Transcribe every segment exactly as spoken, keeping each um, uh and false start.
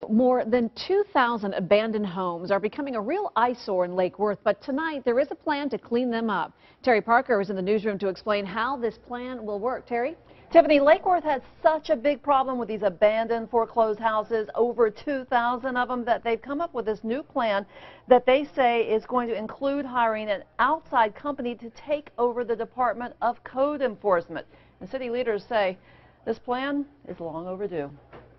More than two thousand abandoned homes are becoming a real eyesore in Lake Worth, but tonight there is a plan to clean them up. Terry Parker is in the newsroom to explain how this plan will work. Terry? Tiffany, Lake Worth has such a big problem with these abandoned foreclosed houses, over two thousand of them, that they've come up with this new plan that they say is going to include hiring an outside company to take over the Department of Code Enforcement. And city leaders say this plan is long overdue.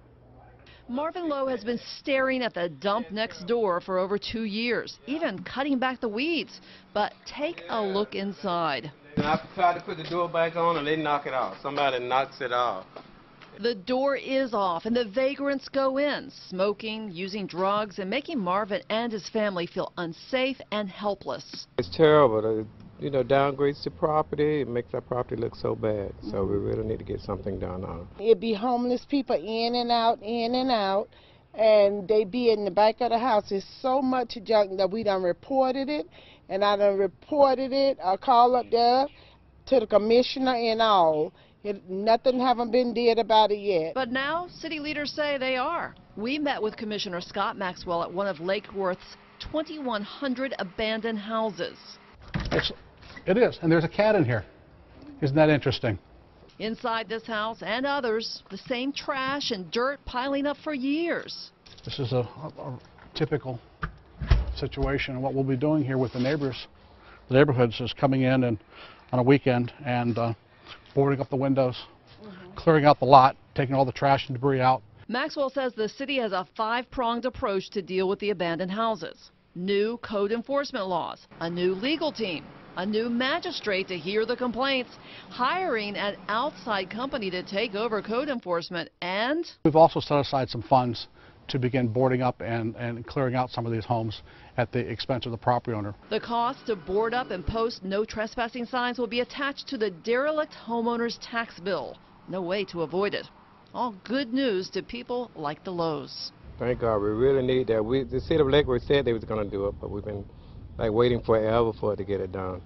Marvin Lowe has been staring at the dump next door for over two years, even cutting back the weeds. But take a look inside. I tried to put the door back on and they knock it off. Somebody knocks it off. The door is off and the vagrants go in, smoking, using drugs, and making Marvin and his family feel unsafe and helpless. It's terrible. It, you know, downgrades the property. It makes our property look so bad. So we really need to get something done on it. It'd be homeless people in and out, in and out, and they be in the back of the house. There's so much junk that we done reported it, and I done reported it. I called up there to the commissioner and all. It, nothing haven't been did about it yet. But now city leaders say they are. We met with Commissioner Scott Maxwell at one of Lake Worth's twenty-one hundred abandoned houses. It's, it is, and there's a cat in here. Isn't that interesting? Inside this house and others, the same trash and dirt piling up for years. This is a, a, a typical situation, and what we'll be doing here with the neighbors, the neighborhoods, is coming in and on a weekend and uh, boarding up the windows, mm-hmm. clearing out the lot, taking all the trash and debris out. Maxwell says the city has a five-pronged approach to deal with the abandoned houses. New code enforcement laws, a new legal team, a new magistrate to hear the complaints, hiring an outside company to take over code enforcement, and we've also set aside some funds to begin boarding up and, and clearing out some of these homes at the expense of the property owner. The cost to board up and post no trespassing signs will be attached to the derelict homeowner's tax bill. No way to avoid it. All good news to people like the Lowe's. Thank God, we really need that. We, the city of Lake Worth said they was going to do it, but we've been like waiting forever for it to get it done.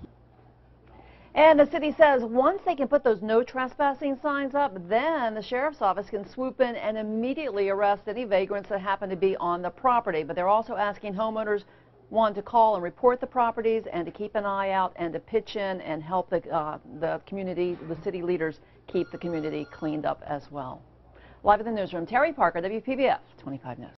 And the city says once they can put those no trespassing signs up, then the sheriff's office can swoop in and immediately arrest any vagrants that happen to be on the property. But they're also asking homeowners, one, to call and report the properties and to keep an eye out and to pitch in and help the, uh, the community, the city leaders keep the community cleaned up as well. Live in the newsroom, Terry Parker, W P B F twenty-five News.